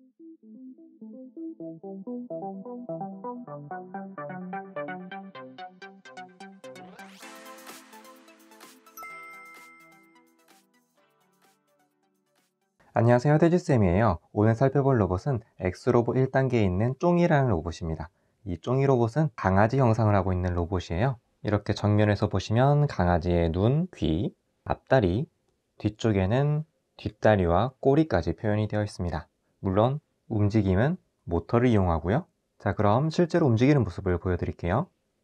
안녕하세요, 태지쌤이에요. 오늘 살펴볼 로봇은 엑스로봇 1단계에 있는 쫑이라는 로봇입니다. 이 쫑이 로봇은 강아지 형상을 하고 있는 로봇이에요. 이렇게 정면에서 보시면 강아지의 눈, 귀, 앞다리, 뒤쪽에는 뒷다리와 꼬리까지 표현이 되어 있습니다. 물론 움직임은 모터를 이용하고요. 자, 그럼 실제로 움직이는 모습을 보여드릴게요.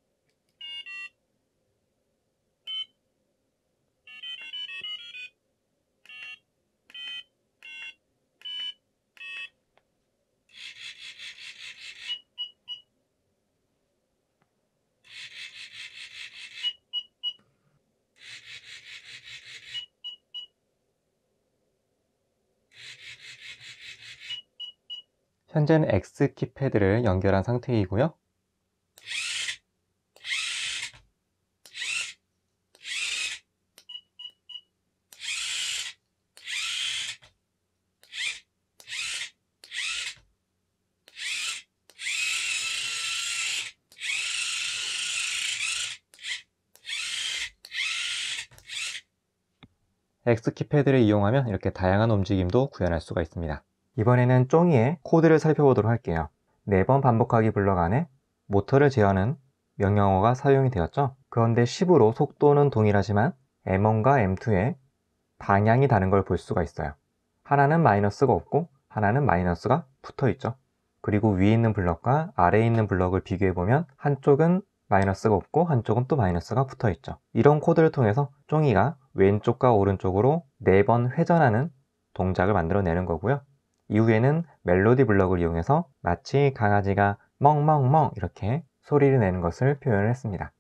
현재는 X 키패드를 연결한 상태이고요. X 키패드를 이용하면 이렇게 다양한 움직임도 구현할 수가 있습니다. 이번에는 쫑이의 코드를 살펴보도록 할게요. 4번 반복하기 블럭 안에 모터를 제어하는 명령어가 사용이 되었죠. 그런데 10으로 속도는 동일하지만 M1과 M2의 방향이 다른 걸 볼 수가 있어요. 하나는 마이너스가 없고 하나는 마이너스가 붙어 있죠. 그리고 위에 있는 블럭과 아래에 있는 블럭을 비교해보면 한쪽은 마이너스가 없고 한쪽은 또 마이너스가 붙어 있죠. 이런 코드를 통해서 쫑이가 왼쪽과 오른쪽으로 4번 회전하는 동작을 만들어내는 거고요. 이후에는 멜로디 블럭을 이용해서 마치 강아지가 멍멍멍 이렇게 소리를 내는 것을 표현을 했습니다.